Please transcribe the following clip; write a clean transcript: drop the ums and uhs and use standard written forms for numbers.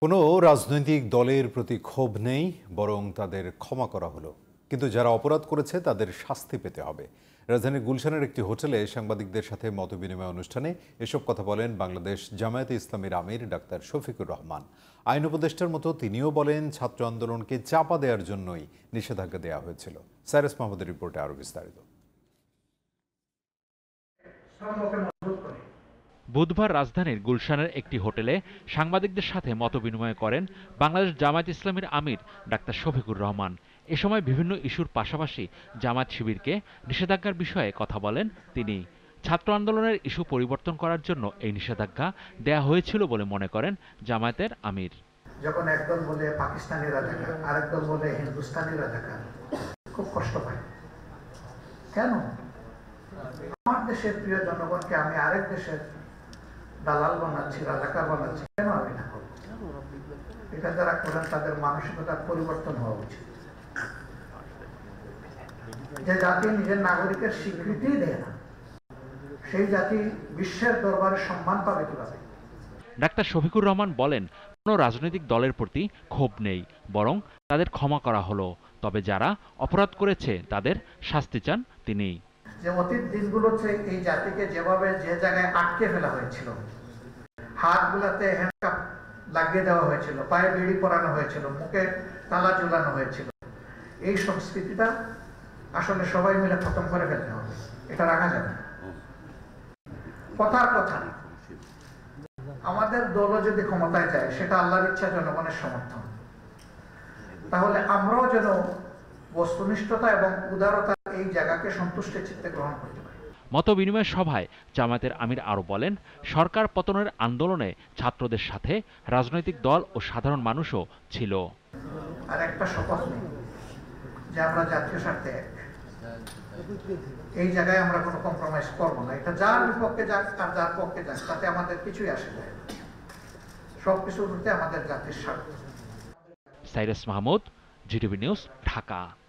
কোনো রাজনৈতিক দলের প্রতি ক্ষোভ নেই, বরং তাদের ক্ষমা করা হলো। কিন্তু যারা অপরাধ করেছে তাদের শাস্তি পেতে হবে। রাজধানীর গুলশানের একটি হোটেলে সাংবাদিকদের সাথে মতবিনিময় অনুষ্ঠানে এসব কথা বলেন বাংলাদেশ জামায়াতে ইসলামীর আমির ডাক্তার শফিকুর রহমান। আইন উপদেষ্টার মতো তিনিও বলেন, ছাত্র আন্দোলনকে চাপা দেওয়ার জন্যই নিষেধাজ্ঞা দেওয়া হয়েছিল। সাইরাস মাহমুদের রিপোর্টে আরও বিস্তারিত। বুধবার রাজধানীর গুলশানের একটি হোটেলে সাংবাদিকদের সাথে মতবিনিময় করেন বাংলাদেশ জামায়াত ইসলামীর আমির ডাক্তার শফিকুর রহমান। এ সময় বিভিন্ন ইস্যুর পাশাপাশি জামায়াত শিবিরকে নিষেধাজ্ঞার বিষয়ে কথা বলেন তিনি। ছাত্র আন্দোলনের ইস্যু পরিবর্তন করার জন্য এই নিষেধাজ্ঞা দেয়া হয়েছিল বলে মনে করেন জামায়াতের আমির। যখন একদল বলে পাকিস্তানি রাজাকার, আরেক দল বলে হিন্দুস্তানি রাজাকার, খুব কষ্ট পায়। কেন? আমার দেশের প্রিয় জনগণকে আমি আরেক দেশের দালাল বানাচ্ছি, রাজাকার বানাচ্ছি, কেন আমি না করব? এটা যারা করেন তাদের মানসিকতার পরিবর্তন হওয়া উচিত। যে জাতি নিজের নাগরিকের স্বীকৃতি দেয় না, সেই জাতি বিশ্বের দরবারে সম্মান পাবে কিভাবে? ডাক্তার শফিকুর রহমান বলেন, কোনো রাজনৈতিক দলের প্রতি ক্ষোভ নেই, বরং তাদের ক্ষমা করা হলো। তবে যারা অপরাধ করেছে তাদের শাস্তি চান তিনি। যে অতীত দিনগুলোতে এই জাতিকে যেভাবে যে জায়গায় আটকে ফেলা হয়েছিল, হাতগুলাতে হ্যান্ডকাপ লাগিয়ে দেওয়া হয়েছিল, পায়ে বেড়ি পরানো হয়েছিল, মুখে তালা ঝুলানো হয়েছিল, এই সংস্কৃতিটা আসলে সবাই মিলে খতম করে ফেলতে হবে। এটা রাখা যাবে না। কথার কথা, আমাদের দলও যদি ক্ষমতায় যায়, সেটা আল্লাহর ইচ্ছা, জনগণের সমর্থন। তাহলে আমরাও যেন বস্তুনিষ্ঠতা এবং উদারতা এই জায়গাকে সন্তুষ্টের চিত্তে গ্রহণ করতে পারি। মতবিনিময় সভায় জামায়াতের আমির আরও বলেন, সরকার পতনের আন্দোলনে ছাত্রদের সাথে রাজনৈতিক দল ও সাধারণ মানুষও ছিল। আর একটা শপথ নেই যে আমরা জাতীয় স্বার্থে এক। এই জায়গায় আমরা কোনো কম্প্রোমাইজ করবো না। এটা যার বিপক্ষে যাক আর যার পক্ষে যাক, তাতে আমাদের কিছুই আসে যায়। সবকিছুর মধ্যে আমাদের জাতির স্বার্থ। Cyrus Mahmud, GTV news, Dhaka.